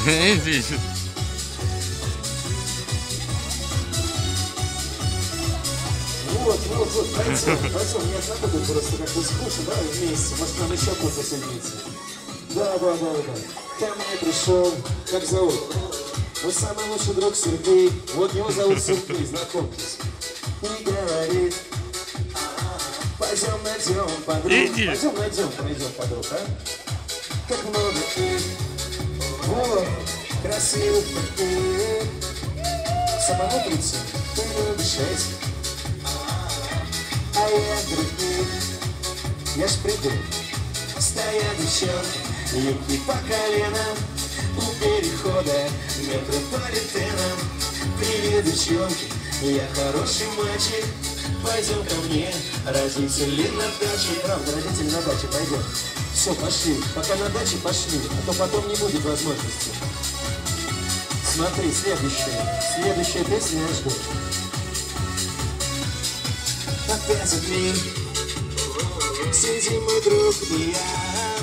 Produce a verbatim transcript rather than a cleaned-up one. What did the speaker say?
Вот, вот, вот, пойдем, пойдем, я знакомый просто как бы скучно, да, вместе, может нам еще кто-то присоединится. Да, да, да, да. Ко мне пришел, как зовут? Мой самый лучший друг Сергей, вот его зовут Сергей, знакомьтесь. И говорит, пойдем найдем подруг, пойдем найдем, пройдем подруг, а? Как много их, вот, красивых их, самому прийти, ты любишь этих. А я других, я ж приду. Стоят девчонки, юбки по колено, у перехода метрополитена. Привет, девчонки, я хороший мальчик, пойдем ко мне, родители на даче. Правда, родители на даче, пойдем. Все, пошли, пока на даче пошли, а то потом не будет возможности. Смотри, следующая, следующая песня я жду. Опять одни, сидим мы друг и я.